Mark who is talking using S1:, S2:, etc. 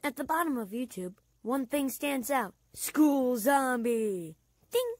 S1: At the bottom of YouTube, one thing stands out. School zombie. Ding!